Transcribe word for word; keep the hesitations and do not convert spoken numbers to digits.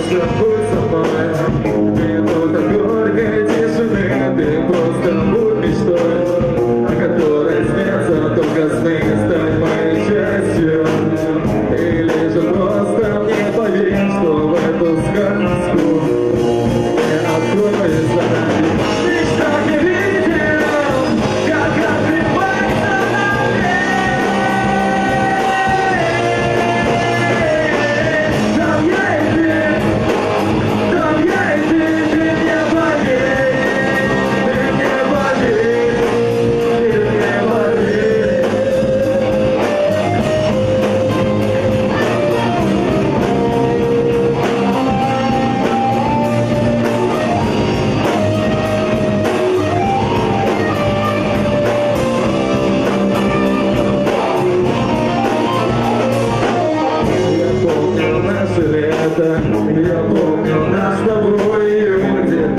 просто будь со мной. Минута горькой тишины, ты просто будь мечтой, о которой снятся только сны, стань моей частью. Или же просто мне поверь, что в эту сказку не откроется ради. Мечта не видел, как отбивается на мне. Там я и ты, там я и ты, ты мне поверь, ты мне поверь, ты мне поверь. Я помню наше лето, я помню наш с тобой июнь, где